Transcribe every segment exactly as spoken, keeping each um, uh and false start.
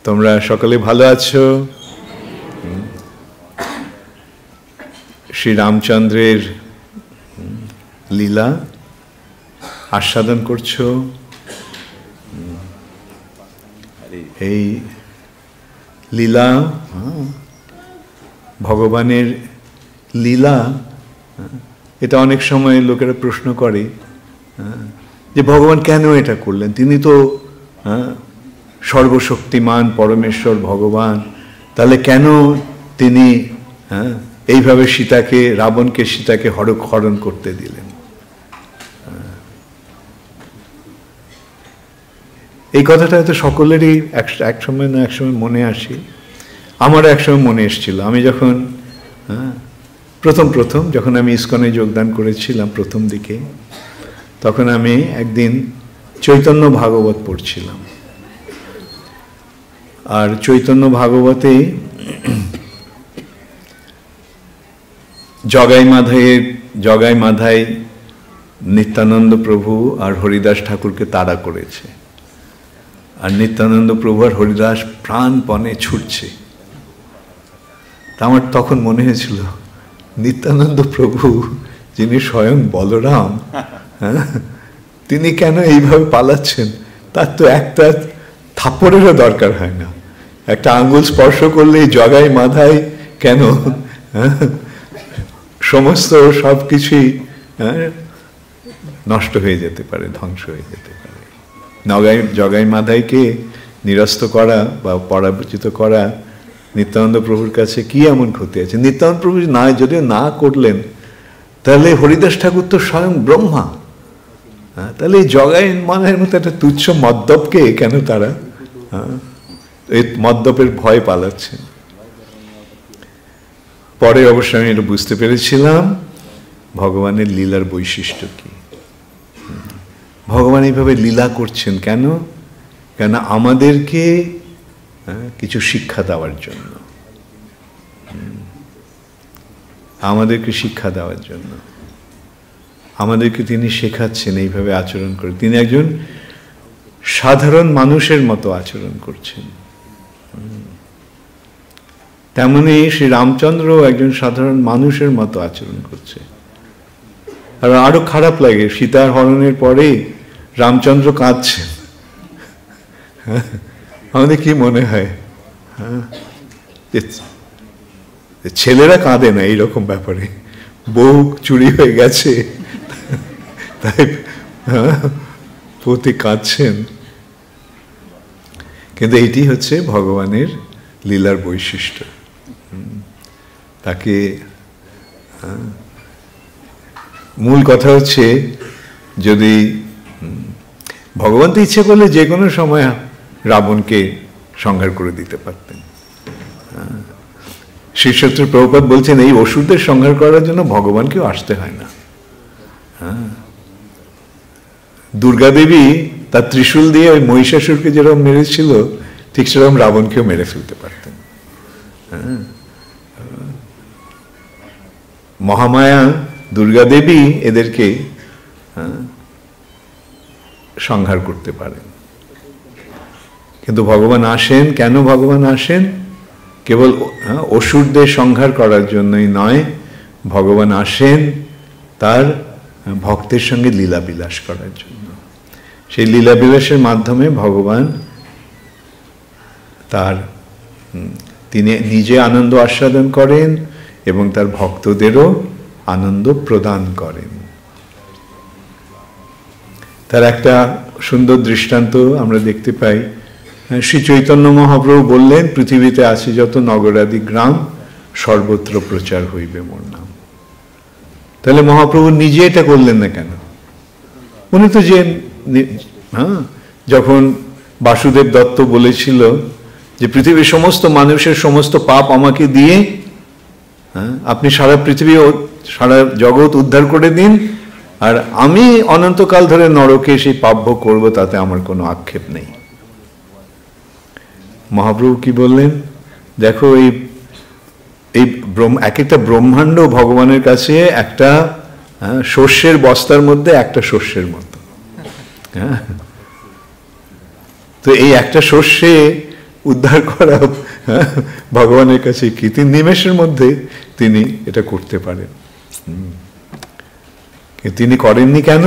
তোমরা সকলে ভালো আছো? শ্রী রামচন্দ্রের লীলা আস্বাদন করছো। এই লীলা, ভগবানের লীলা, এটা অনেক সময় লোকেরা প্রশ্ন করে যে ভগবান কেন এটা করলেন? তিনি তো সর্বশক্তিমান পরমেশ্বর ভগবান, তাহলে কেন তিনি হ্যাঁ এইভাবে সীতাকে, রাবণকে সীতাকে হরক হরণ করতে দিলেন? এই কথাটা হয়তো সকলেরই এক সময় না এক সময় মনে আসে। আমারও একসময় মনে এসেছিল। আমি যখন হ্যাঁ প্রথম প্রথম যখন আমি ইসকনে যোগদান করেছিলাম প্রথম দিকে, তখন আমি একদিন চৈতন্য ভাগবত পড়ছিলাম। আর চৈতন্য ভাগবতে জগাই মাধাইয়ের জগাই মাধাই নিত্যানন্দ প্রভু আর হরিদাস ঠাকুরকে তাড়া করেছে, আর নিত্যানন্দ প্রভু আর হরিদাস প্রাণপণে ছুটছে। তা আমার তখন মনে হয়েছিল, নিত্যানন্দ প্রভু যিনি স্বয়ং বলরাম, হ্যাঁ তিনি কেন এইভাবে পালাচ্ছেন? তার তো একটা থাপ্পড়েরও দরকার হয় না, একটা আঙ্গুল স্পর্শ করলেই জগাই মাধাই কেন সমস্ত সব কিছুই নষ্ট হয়ে যেতে পারে, ধ্বংস হয়ে যেতে পারে। নগাই জগাই মাধাইকে নিরস্ত করা বা পরাজিত করা নিত্যানন্দ প্রভুর কাছে কি এমন ক্ষতি আছে? নিত্যানন্দ প্রভু না যদিও না করলেন, তাহলে হরিদাস ঠাকুর তো স্বয়ং ব্রহ্মা। হ্যাঁ, তাহলে এই জগাই মাধাইয়ের মতো একটা তুচ্ছ মদ্যপকে কেন তারা এই মদ্যপের ভয় পালাচ্ছেন? পরে অবশ্য আমি এটা বুঝতে পেরেছিলাম ভগবানের লীলার বৈশিষ্ট্য কি। ভগবান এইভাবে লীলা করছেন কেন? কেন আমাদেরকে কিছু শিক্ষা দেওয়ার জন্য, আমাদেরকে শিক্ষা দেওয়ার জন্য আমাদেরকে তিনি শেখাচ্ছেন এইভাবে আচরণ করে। তিনি একজন সাধারণ মানুষের মতো আচরণ করছেন। তেমনি শ্রী রামচন্দ্র একজন সাধারণ মানুষের মতো আচরণ করছে। আর আরো খারাপ লাগে, সীতার হরণের পরে রামচন্দ্র কাঁদছেন। আমাদের কি মনে হয়? হ্যাঁ, ছেলেরা কাঁদে না এইরকম ব্যাপারে, বউ চুরি হয়ে গেছে তাই পতি কাঁদছেন। কিন্তু এইটি হচ্ছে ভগবানের লীলার বৈশিষ্ট্য। তাকে মূল কথা হচ্ছে, যদি ভগবান তো ইচ্ছে করলে যে কোনো সময় রাবণকে সংহার করে দিতে পারতেন। শ্রীশত্র প্রভুপাদ বলছেন এই অসুরদের সংহার করার জন্য ভগবানকেও আসতে হয় না। হ্যাঁ, দুর্গা দেবী তার ত্রিশূল দিয়ে ওই মহিষাসুরকে যেরকম মেরেছিল, ঠিক সেরকম রাবণকেও মেরে ফেলতে পারতেন। হ্যাঁ, মহামায়া দুর্গা দেবী এদেরকে সংহার করতে পারেন। কিন্তু ভগবান আসেন কেন? ভগবান আসেন কেবল অসুরদের সংহার করার জন্যই নয়, ভগবান আসেন তার ভক্তের সঙ্গে লীলা বিলাস করার জন্য। সেই লীলা বিলাসের মাধ্যমে ভগবান তার তিনি নিজে আনন্দ আস্বাদন করেন এবং তার ভক্তদেরও আনন্দ প্রদান করেন। তার একটা সুন্দর দৃষ্টান্ত আমরা দেখতে পাই। শ্রী চৈতন্য মহাপ্রভু বললেন, পৃথিবীতে আছে যত নগরাদি গ্রাম, সর্বত্র প্রচার হইবে মোর নাম। তাহলে মহাপ্রভু নিজে এটা করলেন না কেন? উনি তো যে হ্যাঁ যখন বাসুদেব দত্ত বলেছিল যে পৃথিবীর সমস্ত মানুষের সমস্ত পাপ আমাকে দিয়ে হ্যাঁ আপনি সারা পৃথিবী সারা জগৎ উদ্ধার করে দিন, আর আমি অনন্তকাল ধরে নরকে সেই পাপ ভোগ করবো, তাতে আমার কোনো আক্ষেপ নেই। মহাপ্রভু কি বললেন? দেখো এই এই এক একটা ব্রহ্মাণ্ড ভগবানের কাছে একটা শস্যের বস্তার মধ্যে একটা শস্যের মতো। হ্যাঁ, তো এই একটা শস্যে উদ্ধার করা ভগবানের কাছে কি, তিন নিমেষের মধ্যে তিনি এটা করতে পারেন। তিনি করেননি কেন?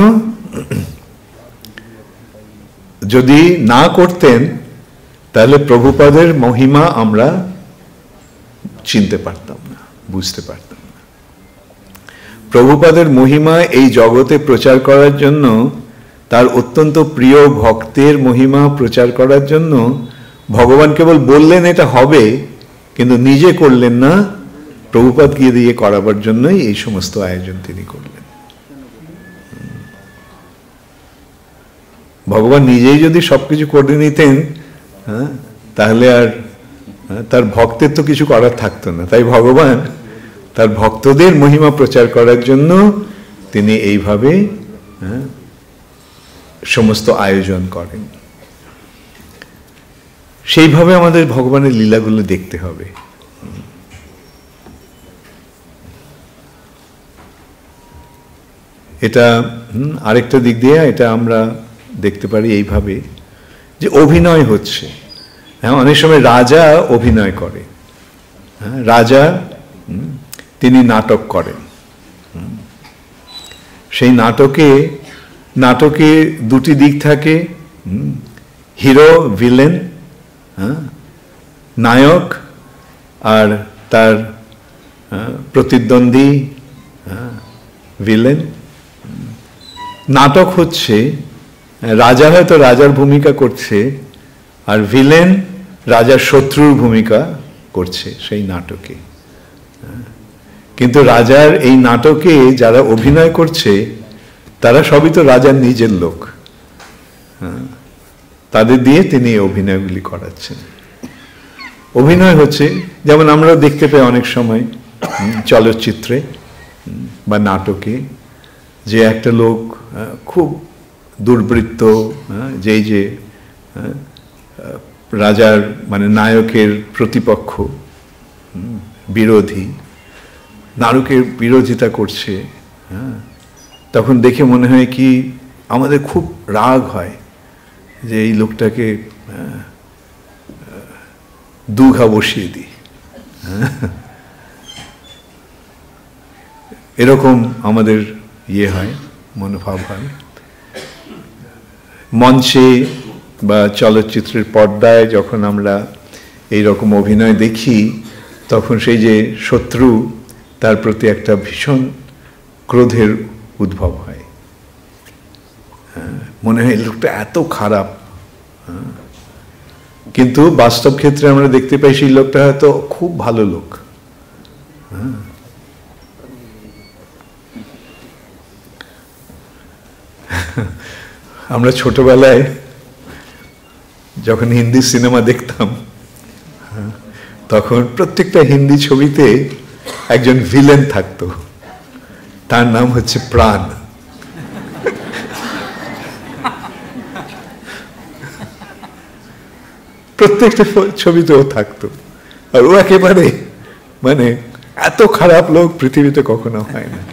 যদি না করতেন তাহলে প্রভুপাদের মহিমা আমরা চিনতে পারতাম না, বুঝতে পারতাম না। প্রভুপাদের মহিমা এই জগতে প্রচার করার জন্য, তার অত্যন্ত প্রিয় ভক্তের মহিমা প্রচার করার জন্য ভগবান কেবল বললেন এটা হবে, কিন্তু নিজে করলেন না, প্রভুপাদ গিয়ে দিয়ে করাবার জন্যই এই সমস্ত আয়োজন তিনি করলেন। ভগবান নিজেই যদি সবকিছু করে নিতেন, হ্যাঁ, তাহলে আর তার ভক্তের তো কিছু করার থাকতো না। তাই ভগবান তার ভক্তদের মহিমা প্রচার করার জন্য তিনি এইভাবে হ্যাঁ সমস্ত আয়োজন করেন। সেইভাবে আমাদের ভগবানের লীলাগুলো দেখতে হবে। এটা আরেকটা দিক দিয়ে এটা আমরা দেখতে পারি এইভাবে যে অভিনয় হচ্ছে। হ্যাঁ, অনেক সময় রাজা অভিনয় করে, হ্যাঁ, রাজা তিনি নাটক করেন। সেই নাটকে নাটকে দুটি দিক থাকে, হিরো ভিলেন, হ্যাঁ, নায়ক আর তার প্রতিদ্বন্দ্বী ভিলেন। নাটক হচ্ছে রাজা হয়তো রাজার ভূমিকা করছে, আর ভিলেন রাজার শত্রুর ভূমিকা করছে সেই নাটকে। কিন্তু রাজার এই নাটকে যারা অভিনয় করছে তারা সবই তো রাজার নিজের লোক, তাদের দিয়ে তিনি এই অভিনয়গুলি করাচ্ছেন। অভিনয় হচ্ছে যেমন আমরা দেখতে পাই অনেক সময় চলচ্চিত্রে বা নাটকে, যে একটা লোক খুব দুর্বৃত্ত, যেই যে রাজার মানে নায়কের প্রতিপক্ষ, বিরোধী, নায়কের বিরোধিতা করছে, হ্যাঁ, তখন দেখে মনে হয় কি আমাদের খুব রাগ হয় যে এই লোকটাকে দুঘা বসিয়ে দিই, এরকম আমাদের ইয়ে হয়, মনোভাব হয়। মঞ্চে বা চলচ্চিত্রের পর্দায় যখন আমরা এই রকম অভিনয় দেখি, তখন সেই যে শত্রু, তার প্রতি একটা ভীষণ ক্রোধের উদ্ভব হয়। মনে হয় এই লোকটা এত খারাপ, কিন্তু বাস্তব ক্ষেত্রে আমরা দেখতে পাই সেই লোকটা হয়তো খুব ভালো লোক। আমরা ছোটবেলায় যখন হিন্দি সিনেমা দেখতাম, তখন প্রত্যেকটা হিন্দি ছবিতে একজন ভিলেন থাকতো, তার নাম হচ্ছে প্রাণ। প্রত্যেকটা ছবিতেও থাকতো, আর ও একেবারে মানে এত খারাপ লোক পৃথিবীতে কখনো হয় না।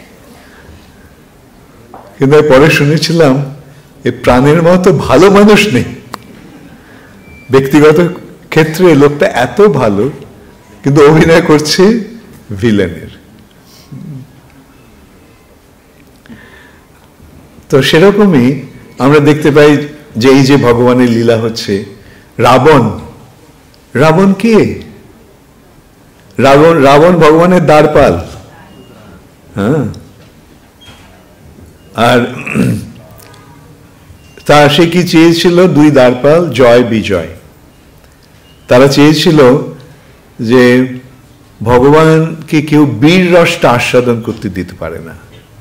কিন্তু পরে শুনেছিলাম এই প্রাণের মতো ভালো মানুষ নেই। ব্যক্তিগত ক্ষেত্রে লোকটা এত ভালো, কিন্তু অভিনয় করছে ভিলেনের। তো সেরকমই আমরা দেখতে পাই যে এই যে ভগবানের লীলা হচ্ছে, রাবণ রাবণ কে? রাবণ রাবণ ভগবানের দ্বারপাল। হ্যাঁ, আর তা সে কি চেয়েছিল? দুই দ্বারপাল জয় বিজয়। তারা চেয়েছিল যে ভগবানকে কেউ বীর রসটা আস্বাদন করতে দিতে পারে না।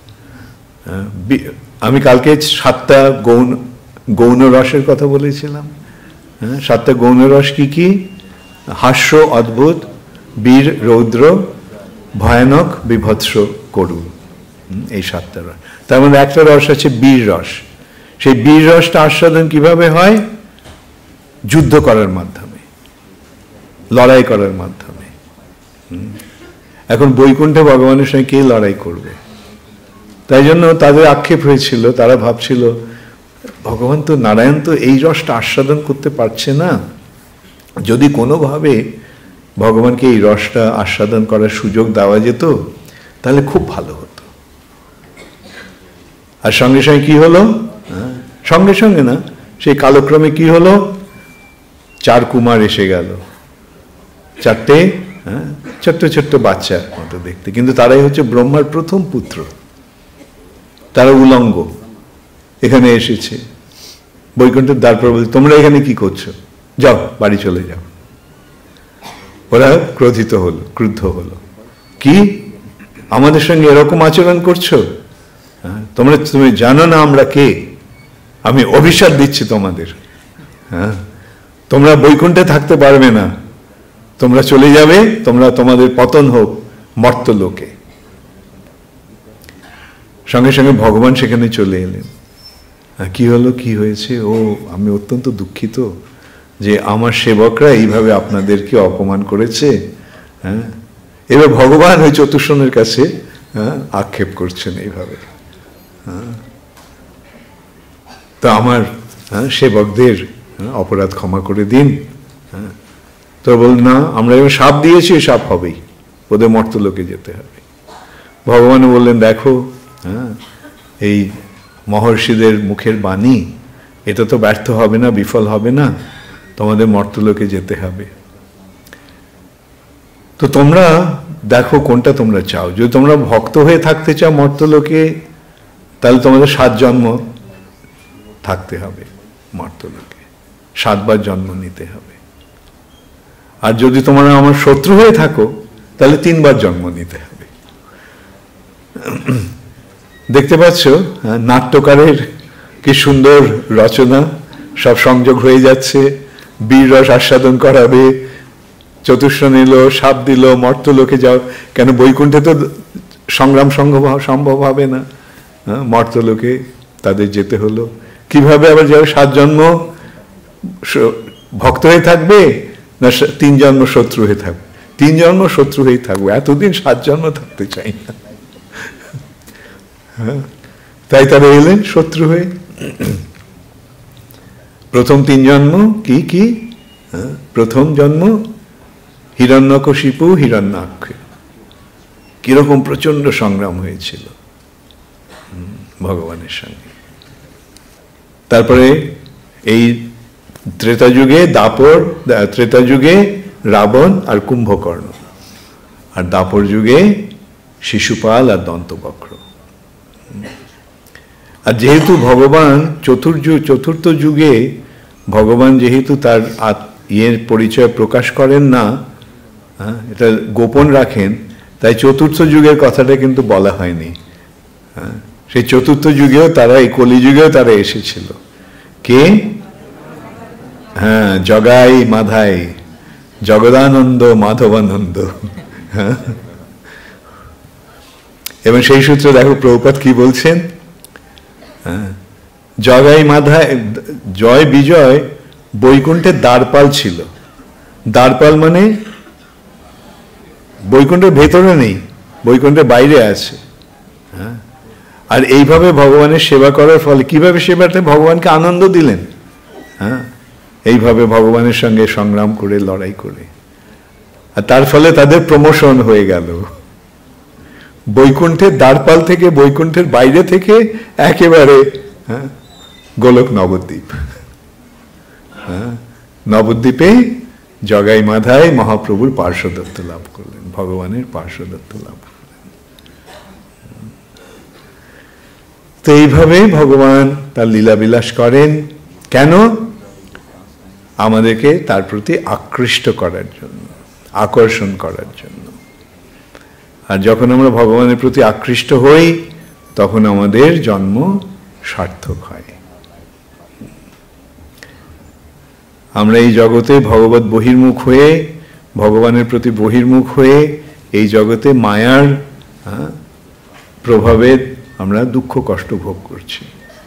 আমি কালকে সাতটা গৌণ গৌণ রসের কথা বলেছিলাম। হ্যাঁ, সাতটা গৌণ রস কি কি? হাস্য অদ্ভুত, বীর রৌদ্র, ভয়ানক বিভৎস করুণ, এই সাতটা রস। তার মধ্যে একটা রস আছে বীর রস। সেই বীর রসটা আস্বাদন কিভাবে হয়? যুদ্ধ করার মাধ্যমে, লড়াই করার মাধ্যমে। এখন বৈকুণ্ঠে ভগবানের সঙ্গে কে লড়াই করবে? তাই জন্য তাদের আক্ষেপ হয়েছিল, তারা ভাবছিল ভগবান তো, নারায়ণ তো এই রসটা আস্বাদন করতে পারছে না, যদি কোনোভাবে ভগবানকে এই রসটা আস্বাদন করার সুযোগ দেওয়া যেত তাহলে খুব ভালো হতো। আর সঙ্গে সঙ্গে কি হলো, সঙ্গে সঙ্গে না, সেই কালক্রমে কি হলো, চার কুমার এসে গেল, চারটে হ্যাঁ ছোট্ট ছোট্ট বাচ্চার মতো দেখতে, কিন্তু তারাই হচ্ছে ব্রহ্মার প্রথম পুত্র। তারা উলঙ্গ এখানে এসেছে, বৈকুণ্ঠের দ্বার বলছে তোমরা এখানে কি করছো, যাও বাড়ি চলে যাও। ওরা ক্রোধিত হলো, ক্রুদ্ধ হলো, কি আমাদের সঙ্গে এরকম আচরণ করছো, হ্যাঁ তোমরা তুমি জানো না আমরা কে, আমি অভিশাপ দিচ্ছি তোমাদের, হ্যাঁ তোমরা বৈকুণ্ঠে থাকতে পারবে না, তোমরা চলে যাবে, তোমরা তোমাদের পতন হোক মর্তলোকে। সঙ্গে সঙ্গে ভগবান সেখানে চলে এলেন। কি হলো, কি হয়েছে, ও আমি অত্যন্ত দুঃখিত যে আমার সেবকরা এইভাবে আপনাদেরকে অপমান করেছে। হ্যাঁ এবার ভগবান ওই চতুষ্ষণের কাছে হ্যাঁ আক্ষেপ করছেন এইভাবে, হ্যাঁ তো আমার হ্যাঁ সেবকদের অপরাধ ক্ষমা করে দিন। হ্যাঁ তো বল না, আমরা এবার সাপ দিয়েছি, সাপ হবেই, ওদের মর্তলোকে যেতে হবে। ভগবান বললেন দেখো, হ্যাঁ এই মহর্ষিদের মুখের বাণী, এটা তো ব্যর্থ হবে না, বিফল হবে না, তোমাদের মর্তলোকে যেতে হবে। তো তোমরা দেখো কোনটা তোমরা চাও। যদি তোমরা ভক্ত হয়ে থাকতে চাও মর্তলোকে, তাহলে তোমাদের সাত জন্ম থাকতে হবে মর্তলোকে, সাতবার জন্ম নিতে হবে। আর যদি তোমরা আমার শত্রু হয়ে থাকো তাহলে তিনবার জন্ম নিতে হবে। দেখতে পাচ্ছ নাট্যকারের কি সুন্দর রচনা, সব সংযোগ হয়ে যাচ্ছে, বীর রস আস্বাদন করাবে, চতুষ্ষণ এলো, সাপ দিল, মর্তলোকে যাও, কেন বৈকুণ্ঠে তো সংগ্রাম সম্ভব হবে না, মর্তলোকে তাদের যেতে হলো। কিভাবে আবার যাবে, সাত জন্ম ভক্ত হয়ে থাকবে না তিন জন্ম শত্রু হয়ে থাকবে, তিন জন্ম শত্রু হয়ে থাকবে, এতদিন সাত জন্ম থাকতে চাই না। হ্যাঁ তাই তারা এলেন শত্রু হয়ে। প্রথম তিন জন্ম কি কি, প্রথম জন্ম হিরণ্যকশিপু হিরণ্যাক্ষ, কিরকম প্রচন্ড সংগ্রাম হয়েছিল ভগবানের সঙ্গে। তারপরে এই ত্রেতা যুগে দাপর, ত্রেতা যুগে রাবণ আর কুম্ভকর্ণ, আর দাপর যুগে শিশুপাল আর দন্তবক্র। আর যেহেতু ভগবান চতুর্য চতুর্থ যুগে ভগবান যেহেতু তার ইয়ের পরিচয় প্রকাশ করেন না, হ্যাঁ এটা গোপন রাখেন, তাই চতুর্থ যুগের কথাটা কিন্তু বলা হয়নি। হ্যাঁ সেই চতুর্থ যুগেও তারা, এই কলিযুগেও তারা এসেছিল। কে? হ্যাঁ জগাই মাধাই, জগদানন্দ মাধবানন্দ। হ্যাঁ এবং সেই সূত্রে দেখো প্রভুপাদ কি বলছেন, হ্যাঁ জগাই মাধাই, জয় বিজয় বৈকুণ্ঠের দ্বারপাল ছিল। দ্বারপাল মানে বৈকুণ্ঠের ভেতরে নেই, বৈকুণ্ঠের বাইরে আছে। হ্যাঁ আর এইভাবে ভগবানের সেবা করার ফলে কিভাবে সেবাতে ভগবানকে আনন্দ দিলেন, হ্যাঁ এইভাবে ভগবানের সঙ্গে সংগ্রাম করে, লড়াই করে, আর তার ফলে তাদের প্রমোশন হয়ে গেল। বৈকুণ্ঠের দ্বারপাল থেকে, বৈকুণ্ঠের বাইরে থেকে একেবারে হ্যাঁ গোলক নবদ্বীপ। হ্যাঁ নবদ্বীপে জগাই মাধাই মহাপ্রভুর পার্শ্বদত্ত লাভ করলেন, ভগবানের পার্শ্বদত্ত লাভ করলেন। তো এইভাবে ভগবান তার লীলাবিলাস করেন। কেন? আমাদেরকে তার প্রতি আকৃষ্ট করার জন্য, আকর্ষণ করার জন্য। আর যখন আমরা ভগবানের প্রতি আকৃষ্ট হই তখন আমাদের জন্ম সার্থক হয়। আমরা এই জগতে ভগবত বহির্মুখ হয়ে, ভগবানের প্রতি বহির্মুখ হয়ে এই জগতে মায়ার প্রভাবে আমরা দুঃখ কষ্ট ভোগ করছি।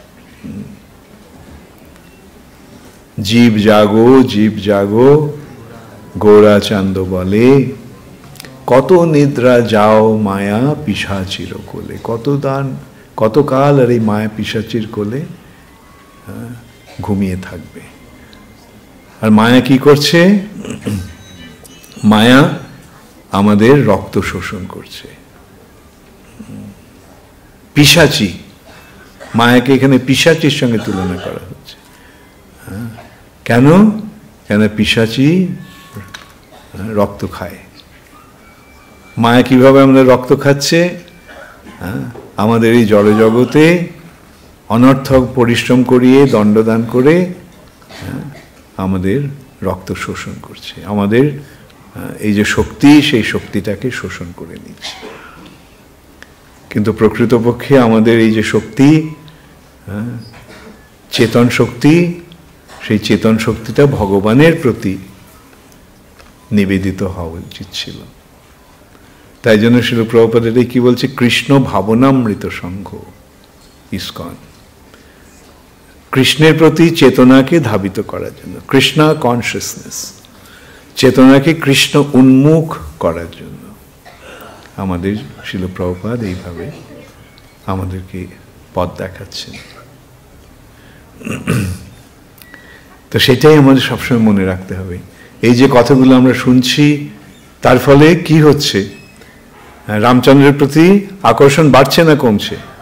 জীব জাগো, জীব জাগো, গৌরাচান্দ বলে, কত নিদ্রা যাও মায়া পিশাচির কোলে। কত দান, কতকাল আর এই মায়া পিশাচির কোলে ঘুমিয়ে থাকবে। আর মায়া কি করছে? মায়া আমাদের রক্ত শোষণ করছে। পিশাচী, মায়াকে এখানে পিশাচীর সঙ্গে তুলনা করা হচ্ছে। কেন? কেন পিশাচী রক্ত খায়। মায়া কিভাবে আমাদের রক্ত খাচ্ছে? আমাদের এই জড়জগতে অনর্থক পরিশ্রম করিয়ে দণ্ডদান করে আমাদের রক্ত শোষণ করছে, আমাদের এই যে শক্তি সেই শক্তিটাকে শোষণ করে নিচ্ছে। কিন্তু প্রকৃতপক্ষে আমাদের এই যে শক্তি, চেতন শক্তি, সেই চেতন শক্তিটা ভগবানের প্রতি নিবেদিত হওয়া উচিত ছিল। তাই জন্য শিল প্রভুপাদ এটাই কি বলছে? কৃষ্ণ ভাবনামৃত সংঘ ইসকন, কৃষ্ণের প্রতি চেতনাকে ধাবিত করার জন্য, কৃষ্ণা কনসিয়াসনেস, চেতনাকে কৃষ্ণ উন্মুখ করার জন্য আমাদের শিল প্রভুপাদ এইভাবে আমাদেরকে পথ দেখাচ্ছেন। তো সেটাই আমাদের সবসময় মনে রাখতে হবে। এই যে কথাগুলো আমরা শুনছি, তার ফলে কি হচ্ছে? রামচন্দ্রের প্রতি আকর্ষণ বাড়ছে না কমছে?